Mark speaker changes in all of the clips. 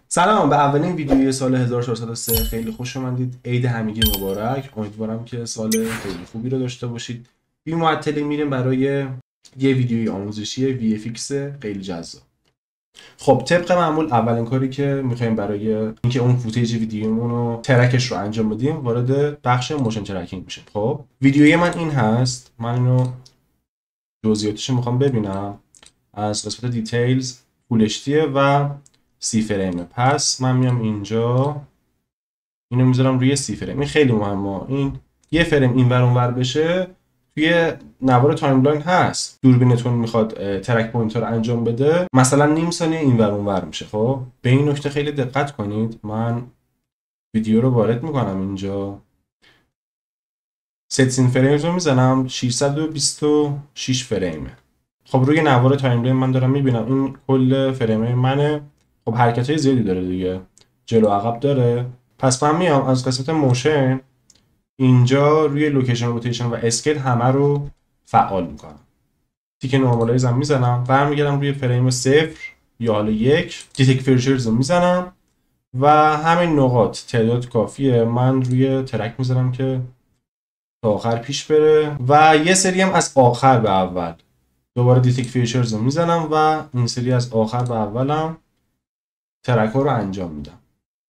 Speaker 1: سلام، به اولین ویدیوی سال 1403 خیلی خوش اومدید. عید همگی مبارک. امیدوارم که سال خیلی خوبی رو داشته باشید. بی معطلی میریم برای یه ویدیوی آموزشی VFX خیلی جذاب. خب طبق معمول اولین کاری که میخوایم برای اینکه اون فوتیج ویدیومون رو ترکش رو انجام بدیم وارد بخش موشن ترکینگ میشیم. خب ویدیوی من این هست. من اینو جزئیاتش رو میخوام ببینم. از قسمت دیتیلز فول اچ و 30 فریمه. پس من میام اینجا اینو میذارم روی 30 فریم. این خیلی مهمه. این یه فریم اینور اونور بشه توی نوار تایملاین هست. دوربینتون میخواد ترک پوینتر رو انجام بده، مثلا نیم ثانیه اینور اونور میشه. خب به این نکته خیلی دقت کنید. من ویدیو رو وارد میکنم اینجا. ست سین فریمز رو میزنم 626 فریمه. خب روی نوار تایملاین من دارم میبینم این کل فریمه منه. خب حرکتای زیادی داره دیگه، جلو عقب داره. پس من میام از قسمت موشن اینجا روی لوکیشن روتیشن و اسکیل همه رو فعال میکنم. تیک نورمالایز هم میزنم، برمیگردم روی فریم 0 یا حالا 1، دیتک فیچرز رو میزنم و همین نقاط تعداد کافیه. من روی ترک میزنم که تا آخر پیش بره و یه سری هم از آخر به اول دوباره دیتک فیچرز رو میزنم و این سری از آخر به اولم ترک ها رو انجام میدم.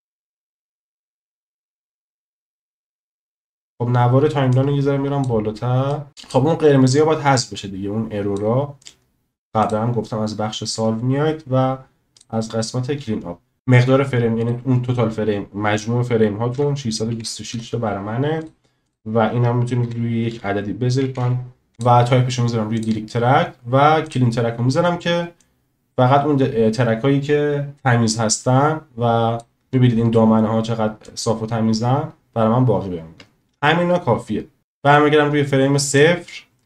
Speaker 1: خب نوار تایملاین رو یه ذره میرم بالاتر. خب اون قرمزی ها باید حذف بشه دیگه، اون ارورا. قبلا هم گفتم از بخش سالو میاید و از قسمت کلین آپ مقدار فریم، یعنی اون توتال فریم، مجموع فریم هاتون 626 تا برای منه و این هم میتونید روی یک عددی بذارید. من و تایپش رو میذارم روی دیلیت ترک و کلین ترک رو میذارم که فقط اون ترک هایی که تمیز هستن و ببینید این دامنه ها چقدر صاف و تمیزن برای من باقی بمونه. همینا کافیه. برمیگردم روی فریم 0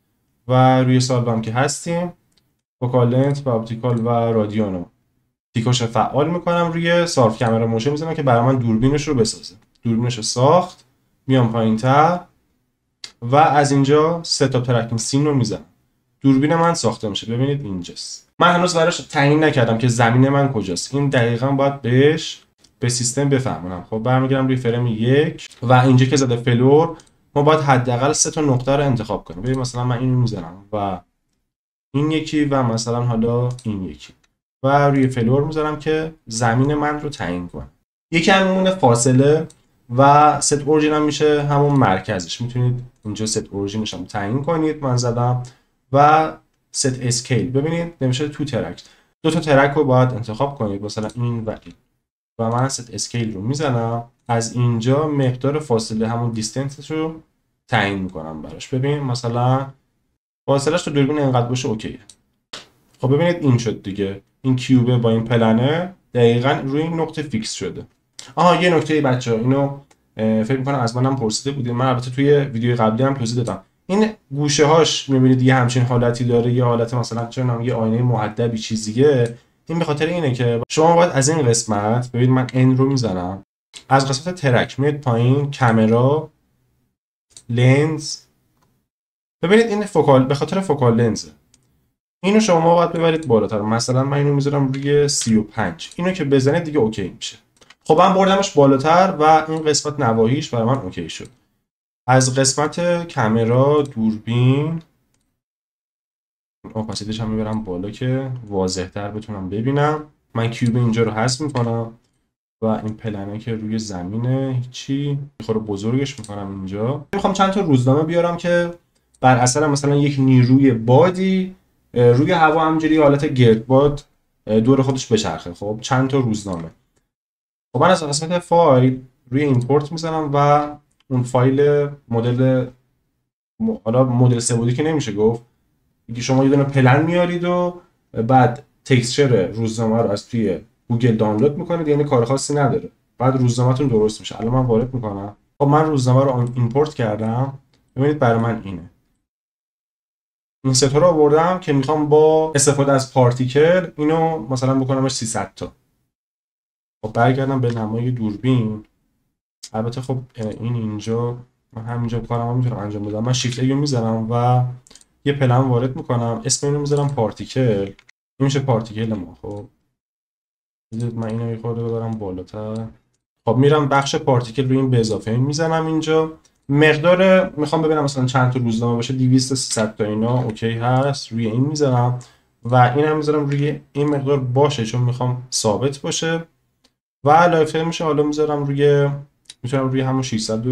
Speaker 1: و روی سالو هم که هستیم فوکال لنت و اپتیکال و رادیو تیکاش فعال میکنم. روی صرف کامera موشن میزنم که برای من دوربینش رو بسازه. دوربینش رو ساخت، میام پایینتر و از اینجا ستاپ ترکینگ سین رو میزنم. دوربین من ساخته میشه. ببینید اینجاست. من هنوز براش تعیین نکردم که زمین من کجاست. این دقیقاً باید به سیستم بفهمونم. خب برمیگردم روی فریم 1 و اینجا که زده فلور، ما باید حداقل 3 تا نقطه رو انتخاب کنیم. ببین مثلا من اینو میزنم و این یکی و مثلا حالا این یکی و روی فلور میذارم که زمین من رو تعیین کنه. یکی همونه فاصله و ست اورجین هم میشه همون مرکزش. میتونید اینجا ست اورجینش هم تعیین کنید. من زدم و ست اسکیل. ببینید نمیشه تو ترک. دو تا ترک رو باید انتخاب کنید، مثلا این و این. و من ست اسکیل رو میزنم. از اینجا مقدار فاصله همون دیستنس رو تعیین میکنم براش. ببین مثلا فاصلهش تو دوربین اینقدر باشه اوکیه. خب ببینید این شد دیگه. این کیوبه با این پلنه دقیقاً روی این نقطه فیکس شده. یه نکته بچه‌ها، اینو فکر می‌کنم از منم پرسیده بودید. من البته توی ویدیو قبلی هم توضیح دادم. این گوشه هاش می‌بینید یه همچین حالتی داره، یه حالت مثلا چون یه آینه محدبی چیزیه. این به خاطر اینه که شما باید از این قسمت، ببینید من ان رو میزنم، از قسمت ترک میاد پایین، کامera، لنز. ببینید این فوکال، به خاطر فوکال لنزه. اینو شما باید ببرید بالاتر. مثلا من اینو میذارم روی 35. اینو که بزنید دیگه اوکی میشه. خب من بردمش بالاتر و این قسمت نواحیش برای من اوکی شد. از قسمت کامera، دوربین، اپاسیتیش هم میبرم بالا که واضح‌تر بتونم ببینم. من کیوب اینجا رو حذف میکنم و این پلنه که روی زمینه هیچی میخوره بزرگش میکنم اینجا. میخوام چند تا روزنامه بیارم که بر اثر مثلا یک نیروی بادی روی هوا همجوری حالت گردباد دور خودش بچرخه. خب چند تا روزنامه. خب من از قسمت فایل روی ایمپورت میزنم و اون فایل مدل حالا مدل سه‌بعدی که نمیشه گفت، دیگه شما یه دونه پلن میارید و بعد تکسچر روزنامه رو از توی گوگل دانلود میکنید. یعنی کار خاصی نداره. بعد روزنامه‌تون درست میشه. الان من وارد میکنم. خب من روزنامه رو ایمپورت کردم. ببینید برای من اینه. این ستا رو آوردم که میخوام با استفاده از پارتیکل اینو مثلا بکنمش 300 تا. خب برگردم به نمای دوربین. البته خب این اینجا من همینجا کارم میتونم انجام بدم. من شیفت ای رو میزنم و یه پلن وارد میکنم. اسم اینو میذارم پارتیکل. این میشه پارتیکل ما. خب بذارید من اینو یه خورده ببرم بالاتر. خب میرم بخش پارتیکل روی این به اضافه میزنم اینجا. مقدار میخوام ببینم مثلا چند تا روزنامه باشه، 200 300 تا اینا اوکی هست، روی این میذارم و اینم میذارم روی این مقدار باشه چون میخوام ثابت باشه و لایف میشه حالا میذارم روی، میتونم روی همون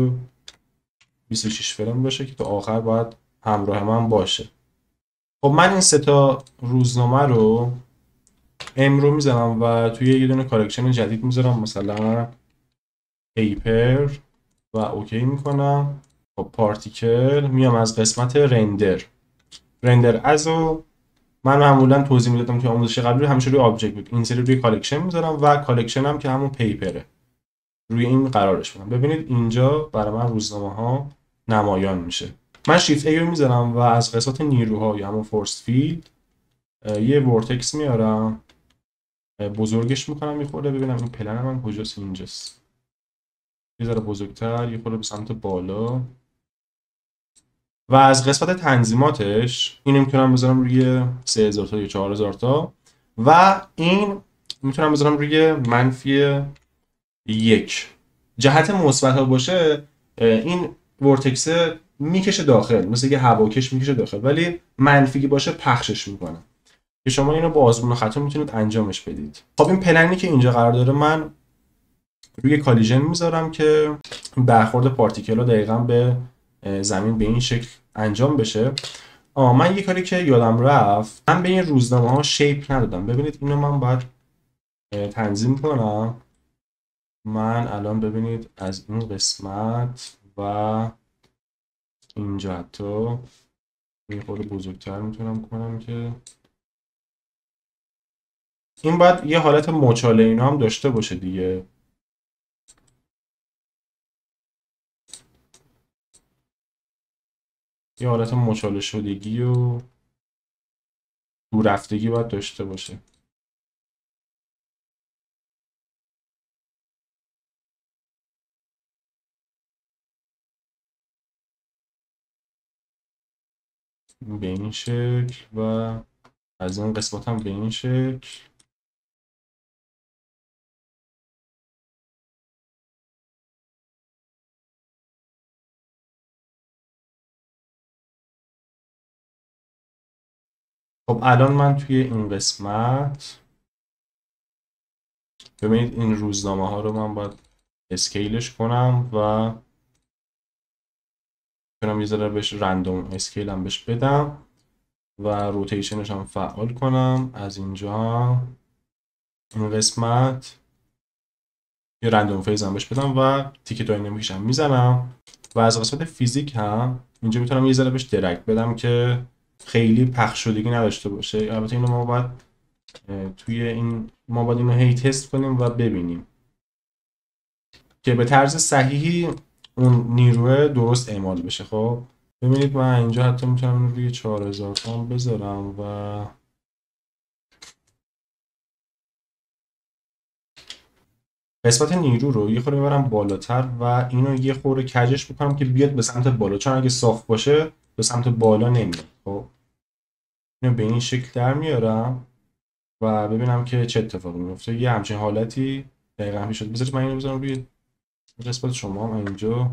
Speaker 1: 626 فرم باشه که تا آخر باید همراه من باشه. خب من این سه تا روزنامه رو رو میذارم و توی یه دونه کالکشن جدید میذارم مثلا پیپر و اوکی میکنم. خب پارتیکل میام از قسمت رندر از و من معمولا توضیح میدادم توی آموزش قبلی همیشه روی آبجکت بود، این سری روی کالکشن میذارم و کالکشن هم که همون پیپره روی این قرارش میدم. ببینید اینجا برای من روزنامه ها نمایان میشه. من شیفت ای رو میذارم و از قسمت نیروها یا همون فورس فیلد یه ورتکس میارم، بزرگش میکنم میخوره. ببینم این پلن من کجاست، اینجاست. یه ذره بزرگتر، یه خورده به سمت بالا و از قسمت تنظیماتش اینو میتونم بذارم روی 3000 تا یا 4000 تا و این میتونم بذارم روی -1. جهت مثبت ها باشه این ورتکس میکشه داخل، مثل یه هواکش میکشه داخل، ولی منفی باشه پخشش میکنه که شما اینو با آزمون و خطا میتونید انجامش بدید. خب این پلنی که اینجا قرار داره من روی کالیژن میذارم که برخورد پارتیکل ها دقیقا به زمین به این شکل انجام بشه. من یه کاری که یادم رفت، من به این روزنامه ها شیپ ندادم. ببینید اینو من باید تنظیم کنم. من الان ببینید از این قسمت و اینجا حتی این خورده بزرگتر میتونم کنم که این باید یه حالت مچاله اینا هم داشته باشه دیگه. یه حالت مچاله شدگی و دور رفتگی باید داشته باشه. به این شکل و از این قسمت هم به این شکل. خب الان من توی این قسمت ببینید این روزنامه ها رو من باید اسکیلش کنم و کنم یه ذره بهش رندوم اسکیل هم بهش بدم و روتیشنش هم فعال کنم. از اینجا این قسمت یه رندوم فیز هم بهش بدم و تیک داینامیکش هم میزنم و از قسمت فیزیک هم اینجا میتونم یه ذره بهش درگ بدم که خیلی پخش شدگی نداشته باشه. البته اینو ما باید توی این ما باید اینو هی تست کنیم و ببینیم که به طرز صحیحی اون نیروه درست اعمال بشه. خب ببینید من اینجا حتی میتونم روی 4000 تومان بذارم و قسمت نیرو رو یه خورده ببرم بالاتر و اینو یه خورده کجش بکنم که بیاد به سمت بالا، چون اگه صاف باشه به سمت بالا نمیاد. خب اینو به این شکل در میارم و ببینم که چه اتفاقی میفته. یه همچین حالتی دقیقا میشد. بذارید من اینو بذارم روی قسمت شما هم اینجا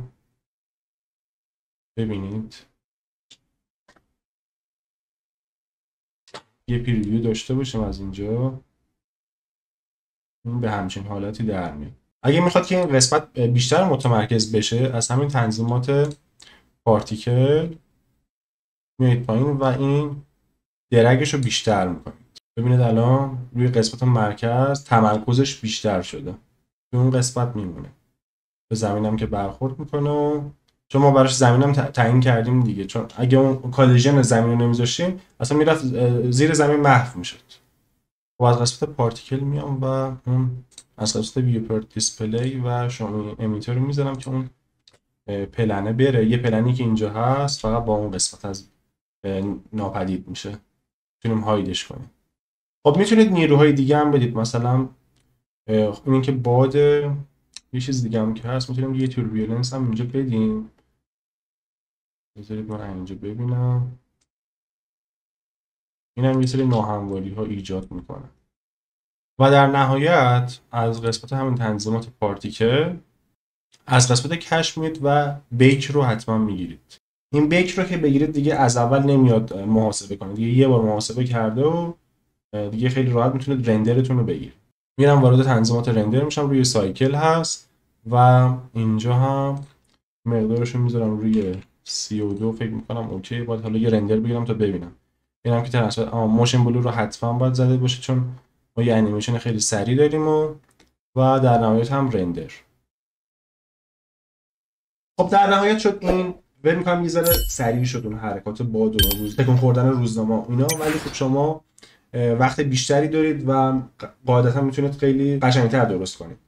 Speaker 1: ببینید یه پریویو داشته باشیم از اینجا. این به همچین حالتی در میاد. اگه میخواد که این قسمت بیشتر متمرکز بشه از همین تنظیمات پارتیکل میایید پایین و این درگش رو بیشتر میکنید. ببینید الان روی قسمت مرکز تمرکزش بیشتر شده، به اون قسمت میمونه، به زمینم که برخورد میکنه چون ما براش زمینم تعیین کردیم دیگه. چون اگه اون کالیژن زمین رو نمیذاشتیم اصلا میرفت زیر زمین محو میشد. و از قسمت پارتیکل میام و اون از قسمت ویوپرت دیسپلی و شما امیتر رو میذارم که اون پلنه بره. یه پلنی که اینجا هست فقط با اون قسمت از ناپدید میشه، میتونیم هایدش کنیم. خب میتونید نیروهای دیگه هم بدید، مثلا این که باد یه چیز دیگه هم که هست میتونیم یه توربیولنس هم اینجا بدیم. بذارید من اینجا ببینم. این هم یه سری ناهمواری ها ایجاد میکنه. و در نهایت از قسمت همین تنظیمات پارتیکل از قسمت کش میید و بیک رو حتما میگیرید. این بیک رو که بگیرید دیگه از اول نمیاد محاسبه کنید، دیگه یه بار محاسبه کرده و دیگه خیلی راحت میتونید رندرتون رو بگیرید. میرم وارد تنظیمات رندر میشم، روی سایکل هست و اینجا هم مقدارش رو میذارم روی 32 فکر میکنم اوکی. باید حالا یه رندر بگیرم تا ببینم. اینم که ترنسفر موشن بلو رو حتما باید زده باشه چون ما یه انیمیشن خیلی سریع داریم و در نهایت هم رندر. خب در نهایت شد این. فکر می‌کنم یه ذره سریع شد اون حرکات باد و تکون خوردن روزنامه اینا، ولی خب شما وقت بیشتری دارید و قاعدتا میتونید خیلی قشنگ‌تر درست کنید.